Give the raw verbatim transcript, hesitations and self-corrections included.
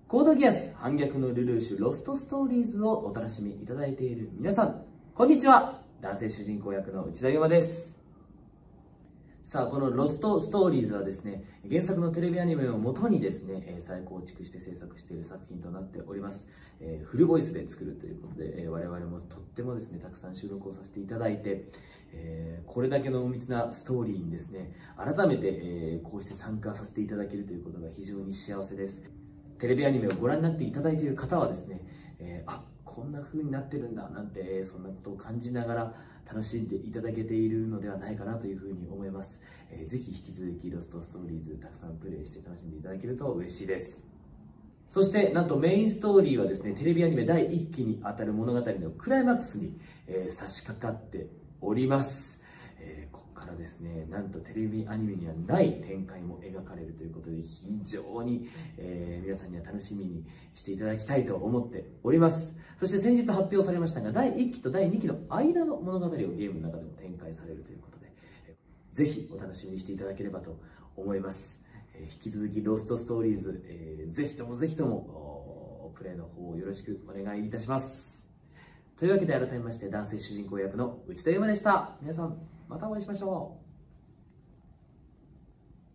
コードギアス反逆のルルーシュロストストーリーズをお楽しみいただいている皆さん、こんにちは。男性主人公役の内田祐馬です。さあ、このロストストーリーズはですね、原作のテレビアニメを元にですね、再構築して制作している作品となっております。えー、フルボイスで作るということで、えー、我々もとってもですね、たくさん収録をさせていただいて、えー、これだけの濃密なストーリーにですね、改めて、えー、こうして参加させていただけるということが非常に幸せです。テレビアニメをご覧になっていただいている方はですね、えー、あ、こんな風になってるんだなんて、えー、そんなことを感じながら楽しんでいただけているのではないかなというふうに思います。えー、ぜひ引き続きロストストーリーズたくさんプレイして楽しんでいただけると嬉しいです。そしてなんとメインストーリーはですね、テレビアニメだいいっきにあたる物語のクライマックスに、えー、差し掛かっております。えー、ここからですね、なんとテレビアニメにはない展開も描かれるということで、非常に、えー、皆さんには楽しみにしていただきたいと思っております。そして先日発表されましたが、だいいっきとだいにきの間の物語をゲームの中でも展開されるということで、ぜひお楽しみにしていただければと思います。えー、引き続きロストストーリーズ、えー、ぜひともぜひともプレイの方をよろしくお願いいたします。というわけで改めまして、男性主人公役の内田祐馬でした。皆さんまたお会いしましょう。